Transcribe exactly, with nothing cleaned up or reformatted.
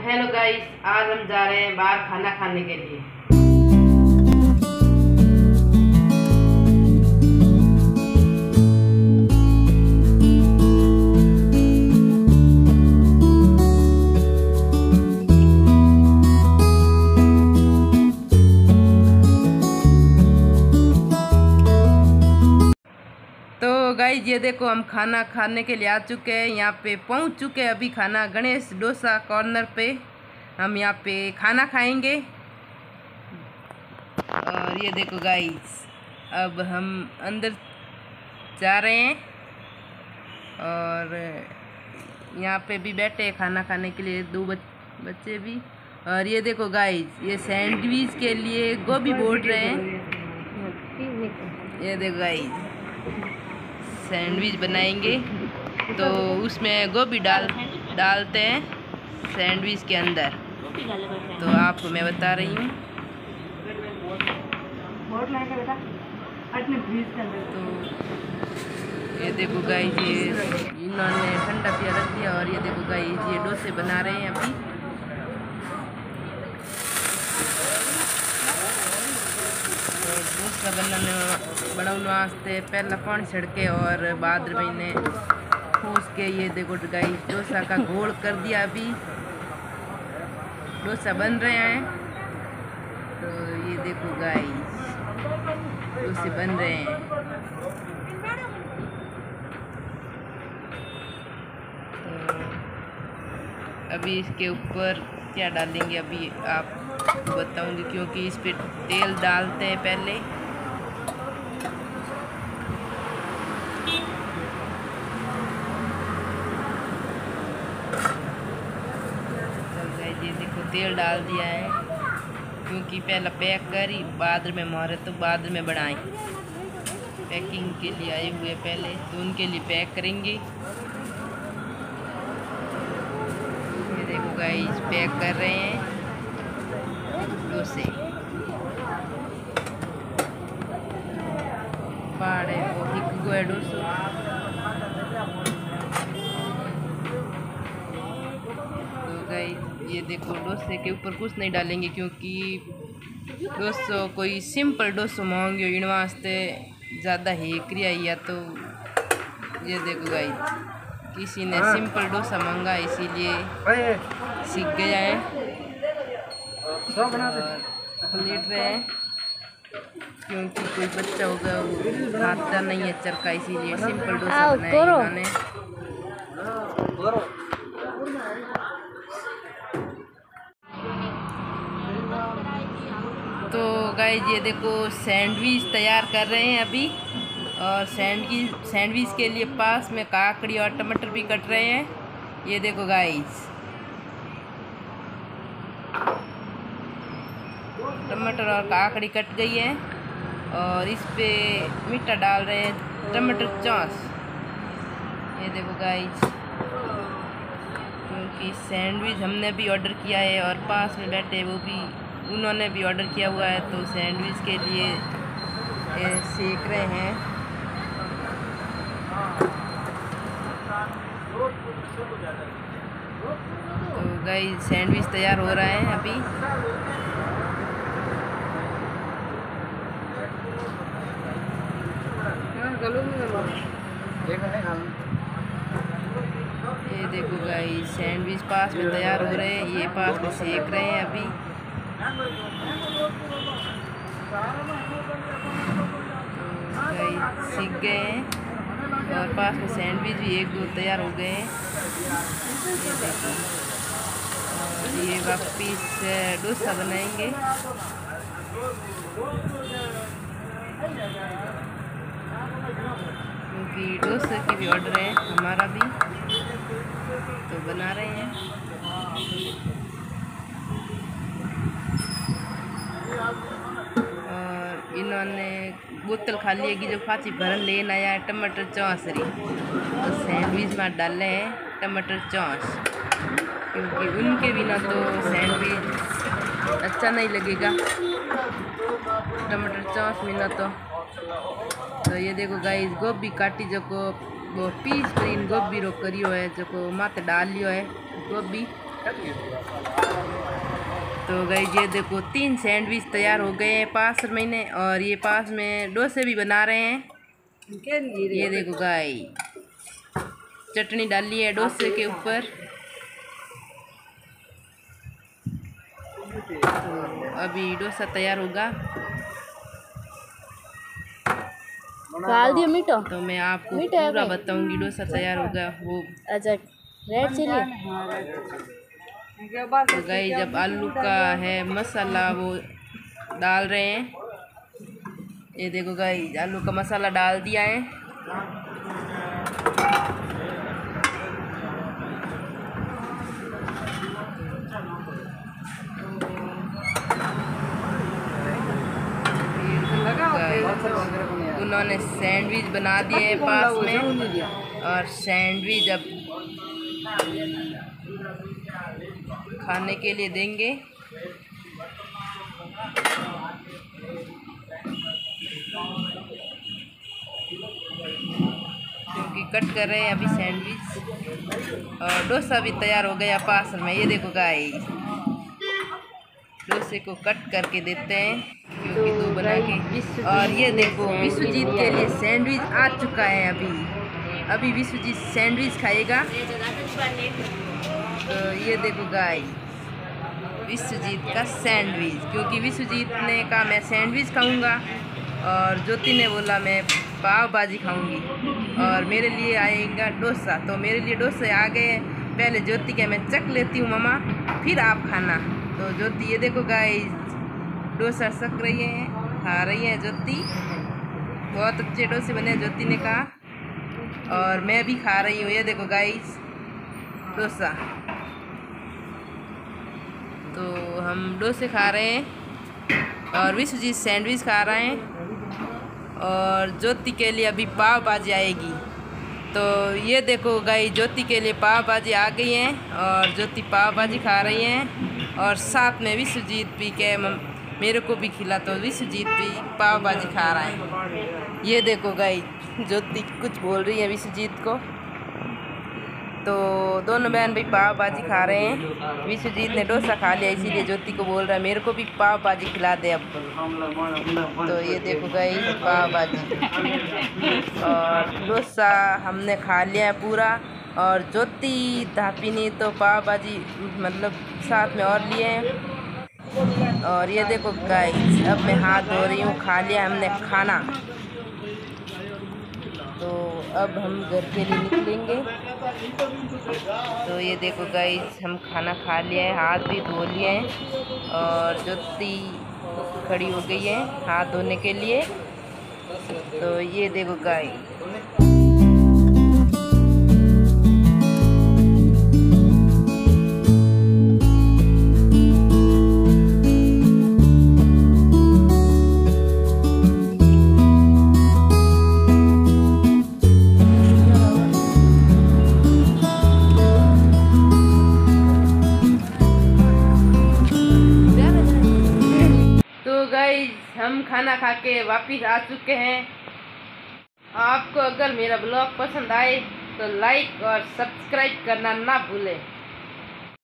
Hello guys, आज हम जा रहे हैं बाहर खाना खाने के लिए। तो गाइस ये देखो, हम खाना खाने के लिए आ चुके हैं, यहाँ पे पहुँच चुके हैं अभी। खाना गणेश डोसा कॉर्नर पे हम यहाँ पे खाना खाएंगे। और ये देखो गाइस, अब हम अंदर जा रहे हैं और यहाँ पे भी बैठे हैं खाना खाने के लिए दो बच, बच्चे भी। और ये देखो गाइस, ये सैंडविच के लिए गोभी बोल रहे हैं। ये देखो गाइस, सैंडविच बनाएंगे तो उसमें गोभी डाल डालते हैं सैंडविच के अंदर। तो आपको मैं बता रही हूँ। तो ये देखो गाइस, ये इन्होंने ठंडा पिया रख दिया। और ये देखो गाइस, ये डोसे बना रहे हैं अभी। डोसा बनाने बनाने वास्ते पहला पानी छिड़के और बाद में इन्हें ठूस के ये देखो गाइस, डोसा का घोल कर दिया। अभी डोसा बन रहे हैं। तो ये देखो गाइस, डोसे बन रहे हैं। तो अभी इसके ऊपर क्या डालेंगे अभी आपको बताऊंगी, क्योंकि इस पे तेल डालते हैं पहले। ये देखो तेल डाल दिया है, क्योंकि पहले पैक करी बाद में मारे तो बाद में बढ़ाएं। पैकिंग के लिए आए हुए पहले, तो उनके लिए पैक करेंगे। ये देखो गाइस, पैक कर रहे हैं डोसे। पाड़े वो एक गो डोसो। तो गाइस ये देखो, डोसे के ऊपर कुछ नहीं डालेंगे, क्योंकि डोसो कोई सिंपल डोसो मांगे इन वास्ते ज़्यादा ही क्रिया या। तो ये देखो गाइस, किसी ने सिंपल डोसा मांगा इसीलिए सीख गया है। लेट रहे हैं क्योंकि कोई बच्चा होगा वो खाता नहीं है चरखा, इसीलिए सिंपल डोसा बनाया इन्होंने। तो गाइस ये देखो, सैंडविच तैयार कर रहे हैं अभी। और सैंडविच सैंडविच के लिए पास में काकड़ी और टमाटर भी कट रहे हैं। ये देखो गाइस, टमाटर और काकड़ी कट गई है। और इस पे मीठा डाल रहे हैं, टमाटर सॉस। ये देखो गाइस, क्योंकि सैंडविच हमने भी ऑर्डर किया है और पास में बैठे वो भी उन्होंने भी ऑर्डर किया हुआ है। तो सैंडविच के लिए सेक रहे हैं। तो गाइस, सैंडविच तैयार हो रहा है अभी। ये देखो गाइस, सैंडविच पास में तैयार हो रहे हैं, ये पास में सेक रहे हैं अभी। तो गाइस सीख गए हैं और पास में सैंडविच भी एक दो तैयार हो गए हैं। ये देखो, और ये वापिस डोसा बनाएंगे। क्योंकि डोसे की भी ऑर्डर है हमारा भी, तो बना रहे हैं। और इन्होंने बोतल खाली है कि जो फाची भरन लेना आया है टमाटर चौंसरी, तो सैंडविच में डाले हैं टमाटर चौंस, क्योंकि उनके बिना तो सैंडविच अच्छा नहीं लगेगा टमाटर चौंस बिना। तो तो ये देखो गाइस, गोभी काटी जो को वो पीस ग्रीन गोभी रो करियो है, जो को माते डाल लियो है गोभी। तो गाइस ये देखो तीन सैंडविच तैयार हो गए हैं पास महीने, और ये पास में डोसे भी बना रहे हैं। ये देखो गाइस चटनी डाली है डोसे के ऊपर। तो अभी डोसा तैयार होगा। डाल दियो मीठो, तो मैं आपको पूरा बताऊंगी डोसा तैयार होगा वो। अच्छा रेड चिली। तो गाइस जब आलू का है मसाला वो डाल रहे हैं। ये देखो गाइस आलू का मसाला डाल दिया है। उन्होंने सैंडविच बना दिए हैं पास में, और सैंडविच अब खाने के लिए देंगे। क्योंकि कट कर रहे हैं अभी सैंडविच, और डोसा भी तैयार हो गया पास में। ये देखो गाइस डोसे को कट करके देते हैं क्योंकि दो बना के। और ये देखो विश्वजीत के लिए सैंडविच आ चुका है। अभी अभी विश्वजीत सैंडविच खाएगा। तो ये देखो गाइस विश्वजीत का सैंडविच, क्योंकि विश्वजीत ने कहा मैं सैंडविच खाऊंगा और ज्योति ने बोला मैं पाव भाजी खाऊंगी, और मेरे लिए आएगा डोसा। तो मेरे लिए डोसे आ गए। पहले ज्योति के मैं चख लेती हूँ मम्मा, फिर आप खाना। तो ज्योति ये देखो गाइस डोसा सक रही है, खा रही है ज्योति। बहुत अच्छे डोसे बने हैं ज्योति ने कहा, और मैं भी खा रही हूँ। ये देखो गाइस डोसा। तो हम डोसे खा रहे हैं और विश्वजीत सैंडविच खा रहे हैं, और ज्योति के लिए अभी पाव भाजी आएगी। तो ये देखो गाइस ज्योति के लिए पाव भाजी आ गई है, और ज्योति पाव भाजी खा रही हैं। और साथ में विश्वजीत भी के मेरे को भी खिला, तो विश्वजीत भी पाव भाजी खा रहा है। ये देखो गाइस ज्योति कुछ बोल रही है विश्वजीत को। तो दोनों बहन भाई पाव भाजी खा रहे हैं। विश्वजीत ने डोसा खा लिया, इसीलिए ज्योति को बोल रहा है मेरे को भी पाव भाजी खिला दे अब। तो ये देखो गाइस पाव भाजी और डोसा हमने खा लिया है पूरा। और ज्योति धापी ने तो पाव भाजी मतलब साथ में और लिए हैं। और ये देखो गाइस अब मैं हाथ धो रही हूँ, खा लिया हमने खाना। तो अब हम घर के लिए निकलेंगे। तो ये देखो गाइस हम खाना खा लिया है, हाथ भी धो लिए हैं, और ज्योति खड़ी हो गई है हाथ धोने के लिए। तो ये देखो गाइस हम खाना खा के वापिस आ चुके हैं। आपको अगर मेरा ब्लॉग पसंद आए तो लाइक और सब्सक्राइब करना ना भूलें।